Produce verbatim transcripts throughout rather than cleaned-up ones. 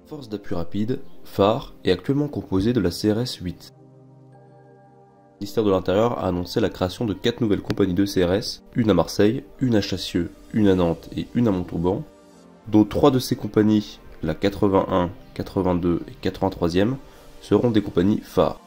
Force d'appui rapide, phare, est actuellement composée de la C R S huit. Le ministère de l'Intérieur a annoncé la création de quatre nouvelles compagnies de C R S, une à Marseille, une à Chassieux, une à Nantes et une à Montauban, dont trois de ces compagnies, la quatre-vingt-un, quatre-vingt-deux et quatre-vingt-troisième, seront des compagnies phares.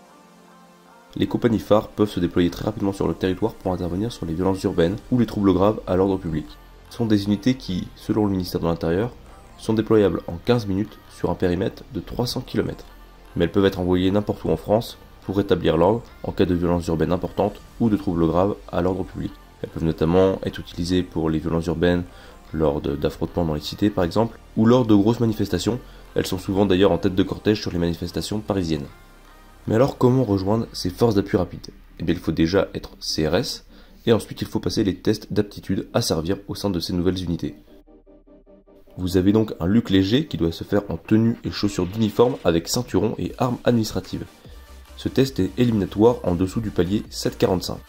Les compagnies phares peuvent se déployer très rapidement sur le territoire pour intervenir sur les violences urbaines ou les troubles graves à l'ordre public. Ce sont des unités qui, selon le ministère de l'Intérieur, sont déployables en quinze minutes sur un périmètre de trois cents kilomètres. Mais elles peuvent être envoyées n'importe où en France pour rétablir l'ordre en cas de violences urbaines importantes ou de troubles graves à l'ordre public. Elles peuvent notamment être utilisées pour les violences urbaines lors d'affrontements dans les cités par exemple, ou lors de grosses manifestations. Elles sont souvent d'ailleurs en tête de cortège sur les manifestations parisiennes. Mais alors comment rejoindre ces forces d'appui rapide? Eh bien il faut déjà être C R S, et ensuite il faut passer les tests d'aptitude à servir au sein de ces nouvelles unités. Vous avez donc un luc léger qui doit se faire en tenue et chaussures d'uniforme avec ceinturon et armes administratives. Ce test est éliminatoire en dessous du palier sept cent quarante-cinq.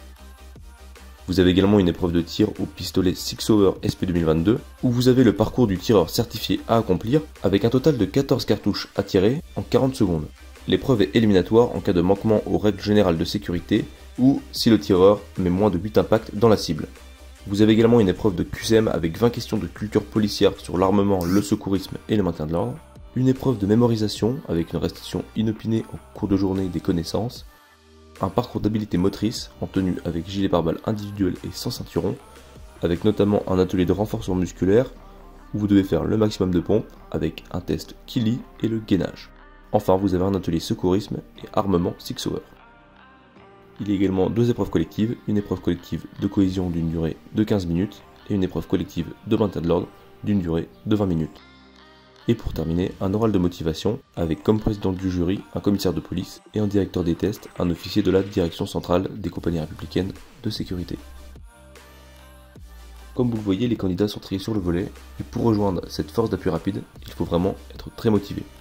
Vous avez également une épreuve de tir au pistolet Six Hour S P deux mille vingt-deux, où vous avez le parcours du tireur certifié à accomplir, avec un total de quatorze cartouches à tirer en quarante secondes. L'épreuve est éliminatoire en cas de manquement aux règles générales de sécurité, ou si le tireur met moins de huit impacts dans la cible. Vous avez également une épreuve de Q C M avec vingt questions de culture policière sur l'armement, le secourisme et le maintien de l'ordre, une épreuve de mémorisation avec une restitution inopinée en cours de journée des connaissances, un parcours d'habilité motrice en tenue avec gilet pare-balles individuel et sans ceinturon, avec notamment un atelier de renforcement musculaire où vous devez faire le maximum de pompes avec un test Kili et le gainage. Enfin, vous avez un atelier secourisme et armement Six Hour. Il y a également deux épreuves collectives, une épreuve collective de cohésion d'une durée de quinze minutes et une épreuve collective de maintien de l'ordre d'une durée de vingt minutes. Et pour terminer, un oral de motivation avec comme président du jury un commissaire de police et un directeur des tests, un officier de la direction centrale des compagnies républicaines de sécurité. Comme vous le voyez, les candidats sont triés sur le volet, et pour rejoindre cette force d'appui rapide, il faut vraiment être très motivé.